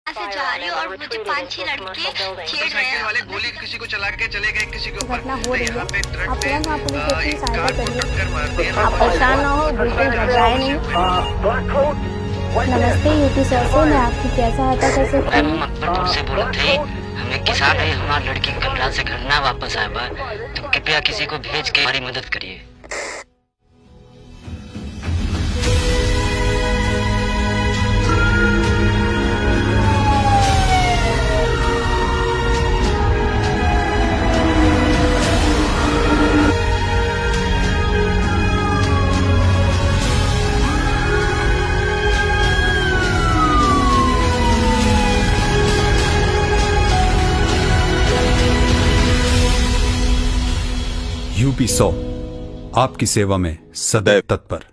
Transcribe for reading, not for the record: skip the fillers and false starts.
से जा रही हूँ और मुझे 5-6 लड़के छेड़ रहे हैं। वाले गोली किसी को चला के चले गए, किसी के ऊपर घटना हो रही है। यहाँ पे ट्रक आप ने यहाँ पुलिस की सहायता करिए। मार दिया। आप परेशान ना हो, बिल्कुल घबराए नहीं। नमस्ते यूपी सर से मैं आपकी क्या सहायता कर सकती हूँ? मकबरपुर से बोल थे, हमें किसान है, हमारी लड़की कल रात से घर ना वापस आया बा, तो कृपया किसी को भेज के हमारी मदद करिए। यूपी 100 आपकी सेवा में सदैव तत्पर।